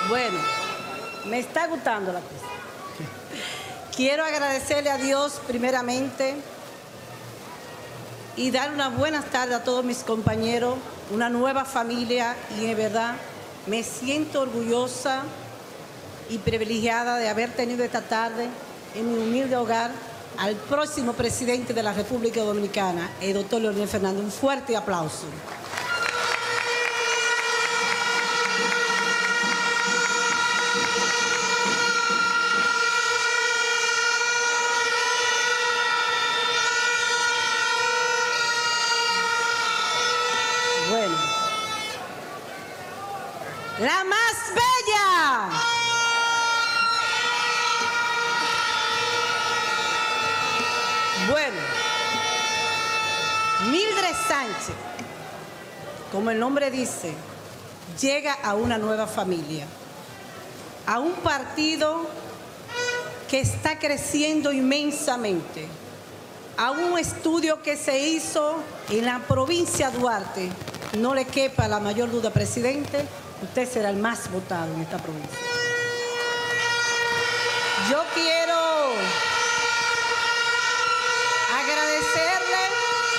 Bueno, me está gustando la cosa. Quiero agradecerle a Dios primeramente y dar unas buenas tardes a todos mis compañeros, una nueva familia, y de verdad me siento orgullosa y privilegiada de haber tenido esta tarde en mi humilde hogar al próximo presidente de la República Dominicana, el doctor Leonel Fernández. Un fuerte aplauso. Bueno, la más bella. Bueno, Mildred Sánchez, como el nombre dice, llega a una nueva familia, a un partido que está creciendo inmensamente, a un estudio que se hizo en la provincia de Duarte. No le quepa la mayor duda, presidente, usted será el más votado en esta provincia. Yo quiero agradecerle,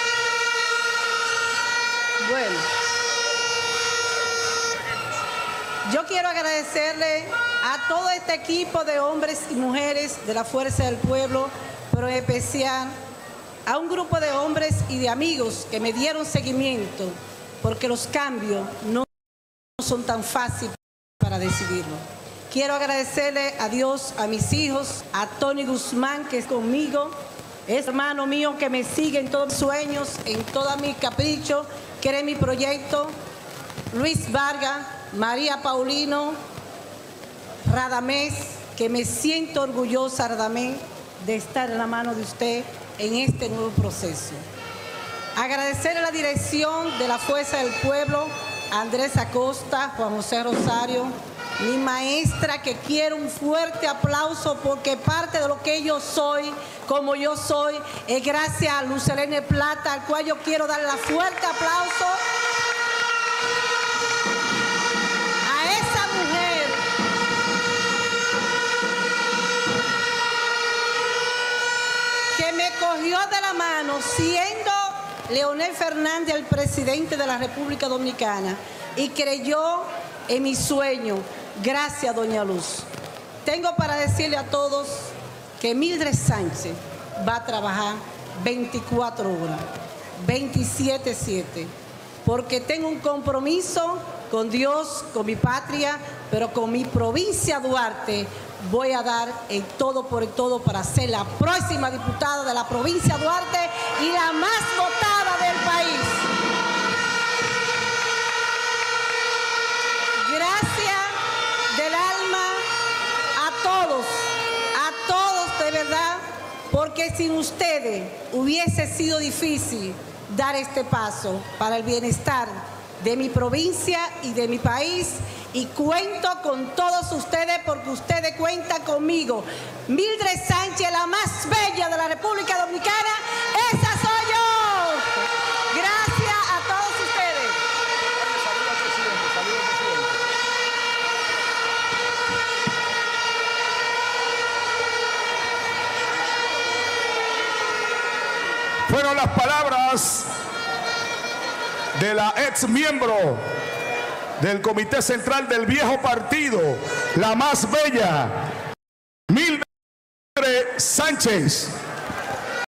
a todo este equipo de hombres y mujeres de la Fuerza del Pueblo, pero en especial a un grupo de hombres y de amigos que me dieron seguimiento, porque los cambios no son tan fáciles para decidirlo. Quiero agradecerle a Dios, a mis hijos, a Tony Guzmán, que es conmigo, es hermano mío que me sigue en todos mis sueños, en todos mis caprichos, que era mi proyecto, Luis Vargas, María Paulino, Radamés, que me siento orgullosa, Radamés, de estar en la mano de usted en este nuevo proceso. Agradecerle a la dirección de la Fuerza del Pueblo, Andrés Acosta, Juan José Rosario, mi maestra, que quiero un fuerte aplauso porque parte de lo que yo soy, como yo soy, es gracias a Lucelene Plata, al cual yo quiero darle la fuerte aplauso. A esa mujer que me cogió de la mano siendo Leonel Fernández el presidente de la República Dominicana y creyó en mi sueño. Gracias, doña Luz. Tengo para decirle a todos que Mildred Sánchez va a trabajar 24 horas, 27/7, porque tengo un compromiso con Dios, con mi patria, pero con mi provincia Duarte. Voy a dar el todo por el todo para ser la próxima diputada de la provincia Duarte y la más votada del país. Gracias del alma a todos de verdad, porque sin ustedes hubiese sido difícil dar este paso para el bienestar de mi provincia y de mi país, y cuento con todos ustedes porque ustedes cuentan conmigo. Mildred Sánchez, la más bella de la República Dominicana, esa soy yo. Gracias a todos ustedes. Saludos al presidente, saludos al presidente. Fueron las palabras de la ex miembro del Comité Central del viejo partido, la más bella, Mildred Sánchez.